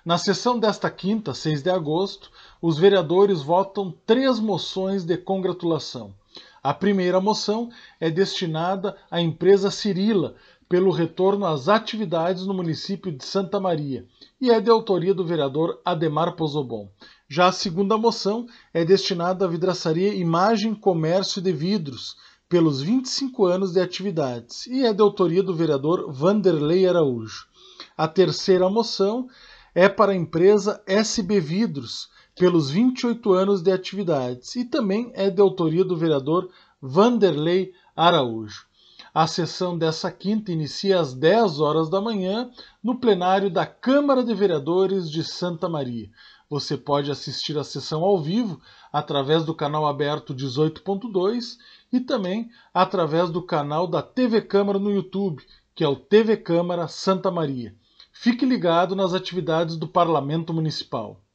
Na sessão desta quinta, 6 de agosto, os vereadores votam 3 moções de congratulação. A primeira moção é destinada à empresa Cirila, pelo retorno às atividades no município de Santa Maria, e é de autoria do vereador Ademar Pozobon. Já a segunda moção é destinada à vidraçaria Imagem Comércio de Vidros, pelos 25 anos de atividades, e é de autoria do vereador Vanderlei Araújo. A terceira moção é para a empresa SB Vidros, pelos 28 anos de atividades, e também é de autoria do vereador Vanderlei Araújo. A sessão dessa quinta inicia às 10 horas da manhã no plenário da Câmara de Vereadores de Santa Maria. Você pode assistir a sessão ao vivo através do canal aberto 18.2 e também através do canal da TV Câmara no YouTube, que é o TV Câmara Santa Maria. Fique ligado nas atividades do Parlamento Municipal.